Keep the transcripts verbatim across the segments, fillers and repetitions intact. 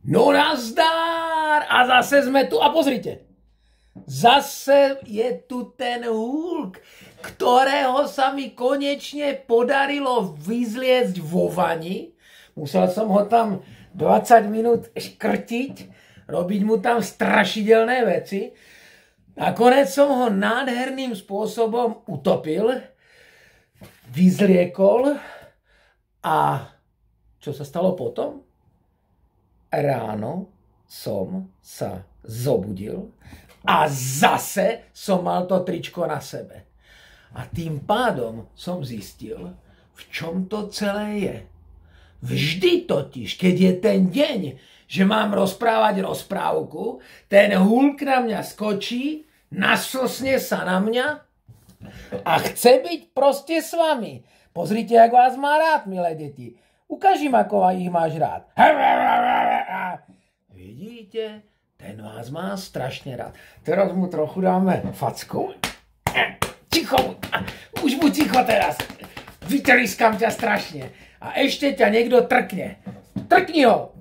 No nazdár! A zase sme tu. A pozrite. Zase je tu ten Hulk, ktorého sa mi konečne podarilo vyzliecť vo vani. Musel som ho tam dvadsať minút škrtiť, robiť mu tam strašidelné veci. Nakoniec som ho nádherným spôsobom utopil, vyzliekol a čo sa stalo potom? Ráno som sa zobudil a zase som mal to tričko na sebe. A tým pádom som zistil, v čom to celé je. Vždy totiž, keď je ten deň, že mám rozprávať rozprávku, ten Hulk na mňa skočí, naslsne sa na mňa a chce byť proste s vami. Pozrite, jak vás má rád, milé deti. Ukáž im, ako ich máš rád. Vidíte, ten vás má strašne rád. Teraz mu trochu dáme facku. Ticho, už buď ticho teraz. Vytriskam ťa strašne. A ešte ťa niekto trkne. Trkni ho.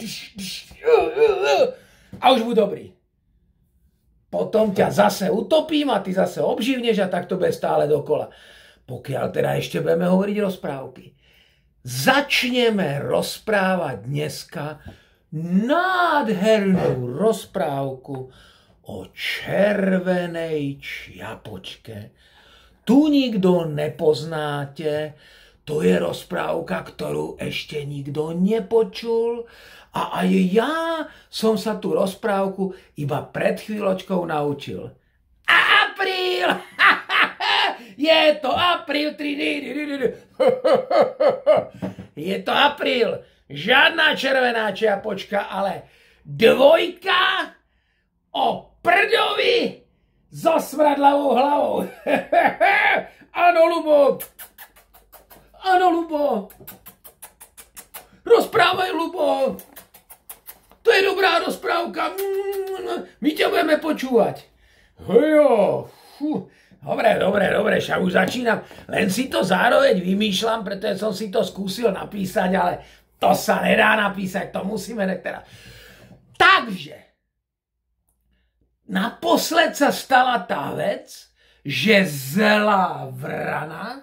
A už buď dobrý. Potom ťa zase utopím a ty zase obživneš a tak to bude stále dokola. Pokiaľ teda ešte budeme hovoriť rozprávky. Začneme rozprávať dneska nádhernú rozprávku o červenej čiapočke. Tu nikto nepoznáte, to je rozprávka, ktorú ešte nikto nepočul a aj ja som sa tú rozprávku iba pred chvíľočkou naučil. Apríl! Je to apríl! Je to apríl! Žiadna červená čiapočka, ale dvojka o prdovi so smradlavou hlavou. Áno, Ľubo! Áno, Ľubo! Rozprávaj, Ľubo! To je dobrá rozprávka. My ťa budeme počúvať. Hejo! Dobre, dobre, dobre, však už začínam. Len si to zároveň vymýšľam, pretože som si to skúsil napísať, ale to sa nedá napísať, to musíme nech teraz. Takže, naposled sa stala tá vec, že zlá vrana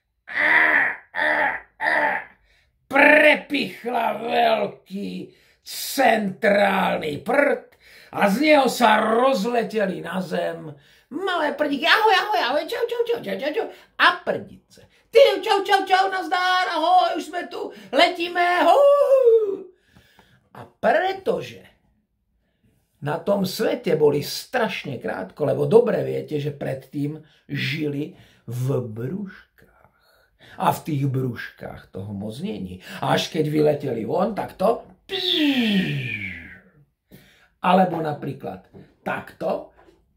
prepichla veľký centrálny prd a z neho sa rozleteli na zem malé prdíky. Ahoj, ahoj, ahoj, čau, čau, čau, čau, čau, čau. A prdice. Ty, čau, čau, čau, nazdár, ahoj, už sme tu, letíme, hoj. A pretože na tom svete boli strašne krátko, lebo dobre viete, že predtým žili v brúškach. A v tých brúškach toho moc není. Až keď vyleteli von, tak to... Alebo napríklad takto.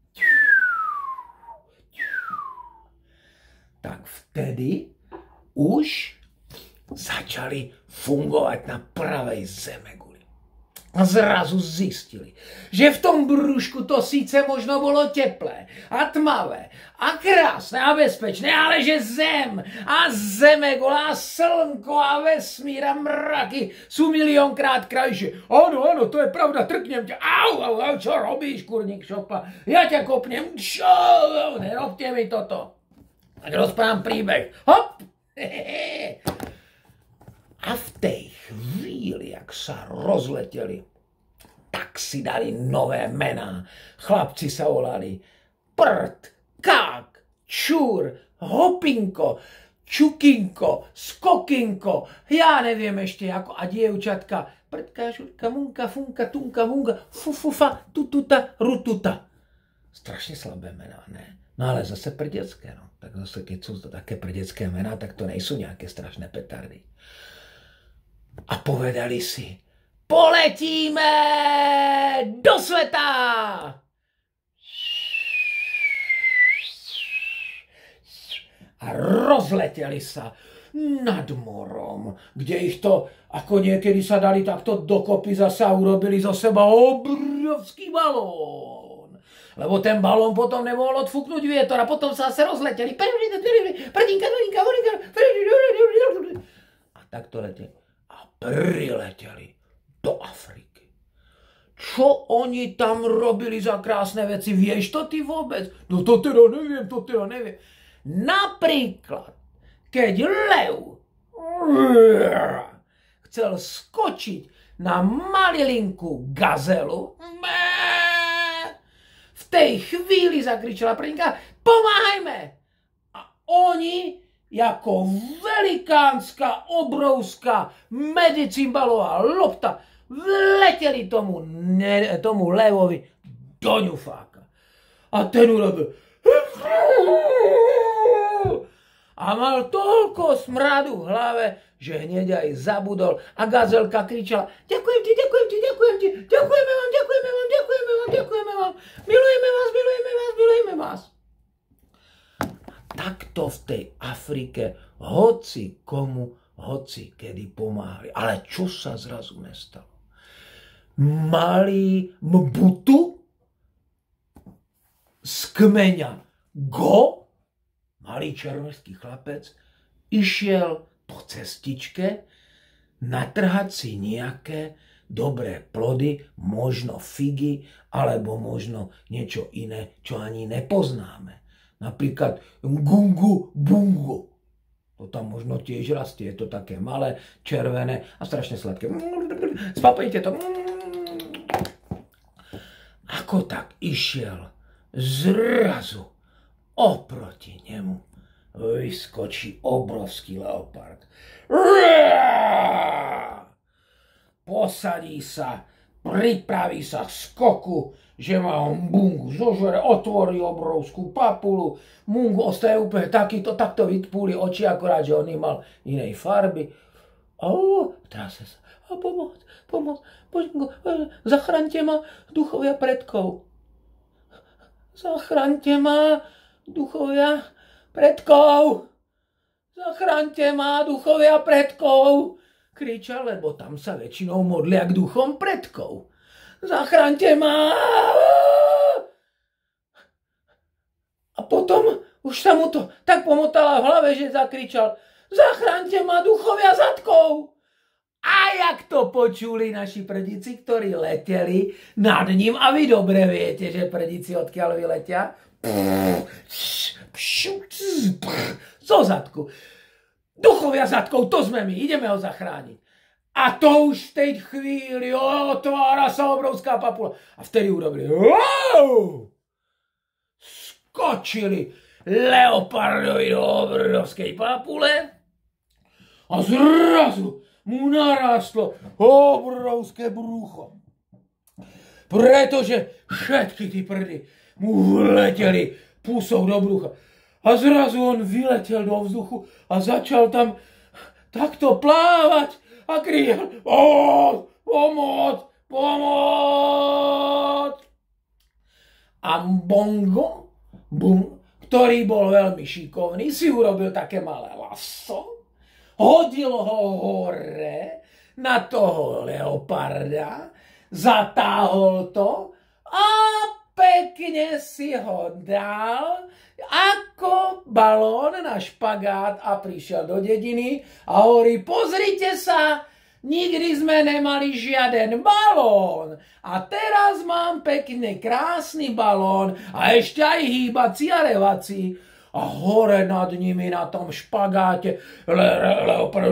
Tak vtedy už začali fungovať na pravej zemeguli. A zrazu zistili, že v tom brúšku to síce možno bolo teplé a tmavé a krásne a bezpečné, ale že zem a zemegula a slnko a vesmír a mraky sú miliónkrát krajšie. Áno, áno, to je pravda, trknem ťa. Au, au, au, čo robíš, kurník šopa? Ja ťa kopnem. Čo? Nerobte mi toto. Tak rozprávam príbeh. Hop! A v tej chvíli, jak sa rozleteli, tak si dali nové mená. Chlapci sa volali Prd, Kák, Čúr, Hopinko, Čukinko, Skokinko, ja neviem ešte ako, a dievčatka Prdka, Žurka, Munka, Funka, Tunka, Munga, Fufufa, Tututa, Rututa. Strašne slabé mená, ne? No ale zase pre detské, no. Tak zase, keď sú to také pre detské mená, tak to nejsú nejaké strašné petardy. A povedali si, poletíme do sveta! A rozleteli sa nad morom, kde ich to, ako niekedy sa dali takto dokopy zase a urobili zo seba obrovský balón. Lebo ten balón potom nemohol odfúknuť vietor a potom sa zase rozleteli. A tak to leteli. A prileteli do Afriky. čo oni tam robili za krásne veci. Vieš to ty vôbec? No to teda neviem, to teda neviem. Napríklad, keď lev chcel skočiť na malilinku gazelu, v tej chvíli zakričala prednika, pomáhajme! A oni, ako velikánska, obrovská medicimbalová lopta, vleteli tomu, ne, tomu levovi do ňufáka. A ten urobil a mal toľko smradu v hlave, že hneď aj zabudol a gazelka kričala, ďakujem ti, ďakujem ti, ďakujem ti, ďakujeme vám, ďakujeme vám, ďakujeme vám, ďakujeme vám, milujeme vás, milujeme vás, milujeme vás. A takto v tej Afrike hoci komu, hoci kedy pomáhali. Ale čo sa zrazu nestalo? Malý Mbutu z kmeňa Go, malý černošský chlapec, išiel po cestičke natrhať si nejaké dobré plody, možno figy, alebo možno niečo iné, čo ani nepoznáme. Napríklad gungu bungu. To tam možno tiež rastie, je to také malé, červené a strašne sladké. Spapajte to. Ako tak išiel, zrazu oproti nemu vyskočí obrovský leopard. Posadí sa, pripraví sa k skoku, že má on Bungu zožere, otvorí obrovskú papulu. Mungu ostaje úplne takýto, takto vytpúli oči, akorát, že on mal inej farby. A tráse sa. A pomoc, pomoc, Bungu, zachraňte ma, duchovia predkov. Zachraňte ma, duchovia predkov. Zachraňte ma, duchovia predkov. Kričal, lebo tam sa väčšinou modlia k duchom predkov. Zachraňte ma! A potom už sa mu to tak pomotala v hlave, že zakričal, zachraňte ma, duchovia zadkov! A jak to počuli naši predíci, ktorí leteli nad ním, a vy dobre viete, že predíci odkiaľ vyletia, zo zadku. Duchovia zadkov, to sme my, ideme ho zachrániť. A to už v tej chvíli otvára sa obrovská papula. A vtedy urobili wow! Skočili leopardovi do obrovskej papule a zrazu mu narastlo obrovské brucho. Pretože všetky tí prdy mu vleteli pusou do brucha. A zrazu on vyletel do vzduchu a začal tam takto plávať a kričal, pomoc, pomoc, pomoc. A Bongo, Bum, ktorý bol veľmi šikovný, si urobil také malé laso, hodil ho hore na toho leoparda, zatáhol to a pekne si ho dal ako balón na špagát a prišiel do dediny a hovorí, pozrite sa, nikdy sme nemali žiaden balón a teraz mám pekne krásny balón a ešte aj hýbací a revací. A hore nad nimi na tom špagáte leopard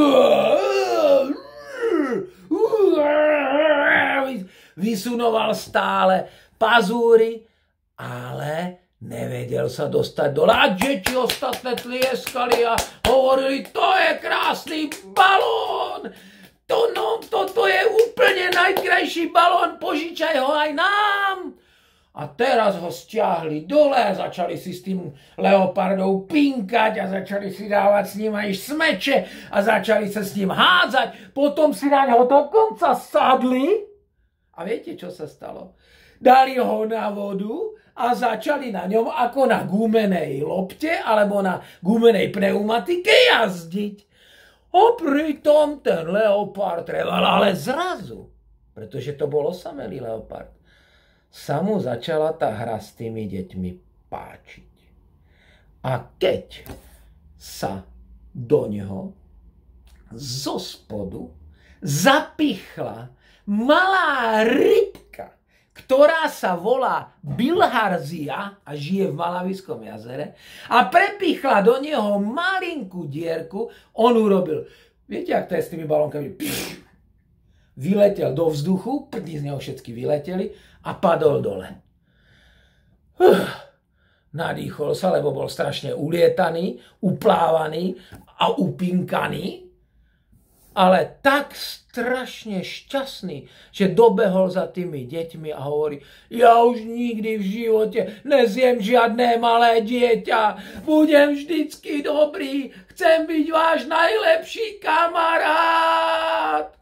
vysunoval stále pazúry, ale nevedel sa dostať dole. A deti ostatné tlieskali a hovorili, to je krásny balón. To, no, toto je úplne najkrajší balón, požičaj ho aj nám. A teraz ho stiahli dole a začali si s tým leopardou pinkať a začali si dávať s ním aj smeče a začali sa s ním hádzať. Potom si na ňo dokonca sadli. A viete, čo sa stalo? Dali ho na vodu a začali na ňom ako na gumenej lopte alebo na gumenej pneumatike jazdiť. A pritom ten leopard trval, ale zrazu, pretože to bol osamelý leopard, sa mu začala tá hra s tými deťmi páčiť. A keď sa do neho zo spodu zapichla malá rybka, ktorá sa volá Bilharzia a žije v Malawiskom jazere a prepichla do neho malinkú dierku, on urobil, viete, ak to je s tými balónkami, pš, vyletel do vzduchu, prdi z neho všetky vyleteli a padol dole. Uf, nadýchol sa, lebo bol strašne ulietaný, uplávaný a upinkaný, ale tak strašne šťastný, že dobehol za tými deťmi a hovorí, ja už nikdy v živote nezjem žiadne malé dieťa, budem vždycky dobrý, chcem byť váš najlepší kamarát.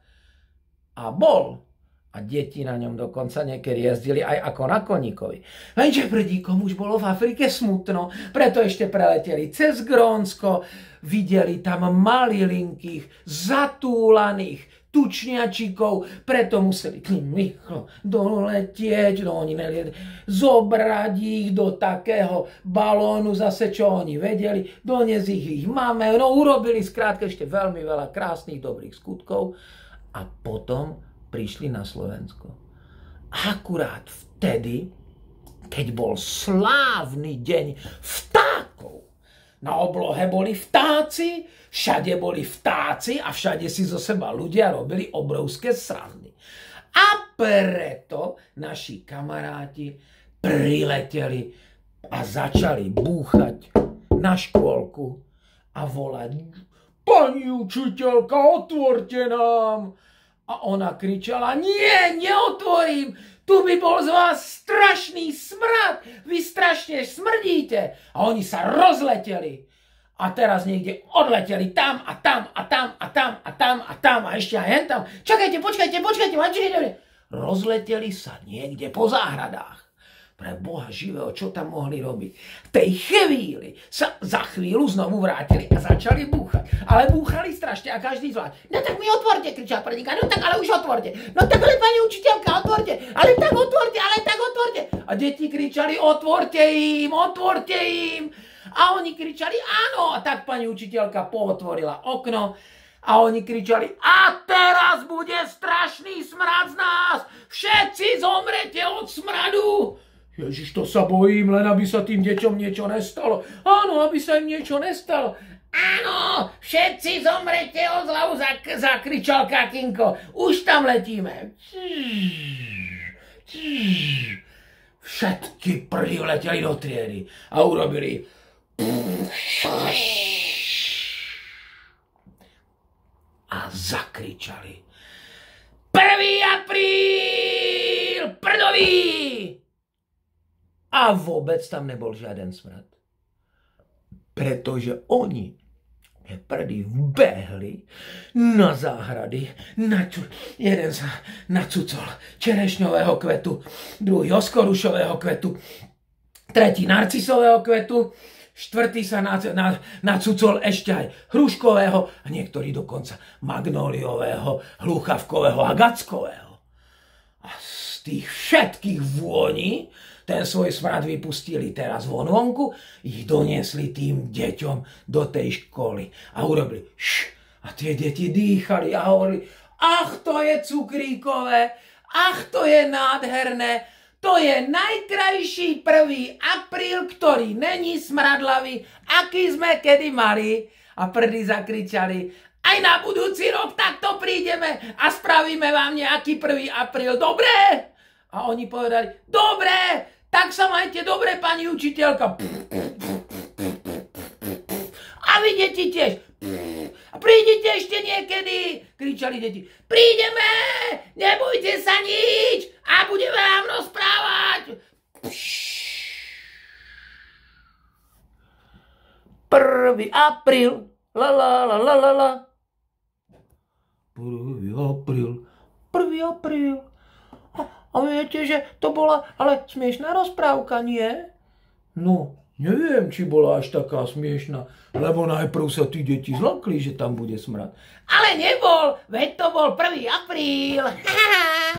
A bol. A deti na ňom dokonca niekedy jazdili aj ako na koníkovi. Lenže prdíkom už bolo v Afrike smutno, preto ešte preleteli cez Grónsko, videli tam malilinkých, zatúlaných tučniačikov, preto museli tým rýchlo doletieť, no oni nelietli, zobrať ich do takého balónu, zase čo oni vedeli, doniesť ich ich máme, no urobili skrátka ešte veľmi veľa krásnych, dobrých skutkov a potom prišli na Slovensko. Akurát vtedy, keď bol slávny deň vtákov. Na oblohe boli vtáci, všade boli vtáci a všade si zo seba ľudia robili obrovské srandy. A preto naši kamaráti prileteli a začali búchať na škôlku a volať: Pani učiteľka, otvorte nám! A ona kričala: Nie, neotvorím, tu by bol z vás strašný smrad, vy strašne smrdíte. A oni sa rozleteli. A teraz niekde odleteli tam a tam a tam a tam a tam a tam a ešte aj hen tam. Čakajte, počkajte, počkajte, počkajte. Rozleteli sa niekde po záhradách. Pre Boha živého, čo tam mohli robiť? V tej chvíli sa za chvíľu znovu vrátili a začali búchať. Ale búchali strašne a každý zvlášť. No tak mi otvorte, kričal prvníka. No tak ale už otvorte. No tak ale pani učiteľka, otvorte. Ale tak otvorte, ale tak otvorte. A deti kričali: Otvorte im, otvorte im. A oni kričali: Áno. A tak pani učiteľka pootvorila okno. A oni kričali: A teraz bude strašný smrad z nás. Všetci zomrete od smradu. Ježiš, to sa bojím, len aby sa tým deťom niečo nestalo. Áno, aby sa im niečo nestalo. Áno, všetci zomrete od zľavu, zakričal Kakinko. Už tam letíme. Všetky prileteli do triedy a urobili a zakričali: prvý apríl, prdový! A vôbec tam nebol žiaden smrad. Pretože oni, prdy, vbehli na záhrady. Naču, jeden sa nacucol čerešňového kvetu, druhý oskorušového kvetu, tretí narcisového kvetu, štvrtý sa nacucol ešte aj hruškového a niektorý dokonca magnóliového, hluchavkového a gackového. A z tých všetkých vôní ten svoj smrad vypustili teraz von vonku, ich doniesli tým deťom do tej školy a urobili š. A tie deti dýchali a hovorili: Ach, to je cukríkové, ach, to je nádherné, to je najkrajší prvý apríl, ktorý není smradlavý, aký sme kedy mali. A prdy zakričali: Aj na budúci rok takto prídeme a spravíme vám nejaký prvý apríl, dobre? A oni povedali: Dobre, tak sa majte dobre, pani učiteľka. A vy, deti, tiež. A prídite ešte niekedy, kričali deti. Prídeme, nebojte sa nič a budeme vám rozprávať. prvý apríl, la la la la la la. prvý apríl, prvý apríl. A viete, že to bola ale smiešná rozprávka, nie? No, neviem, či bola až taká smiešná, lebo najprv sa tí deti zlakli, že tam bude smrad. Ale nebol, veď to bol prvý apríl.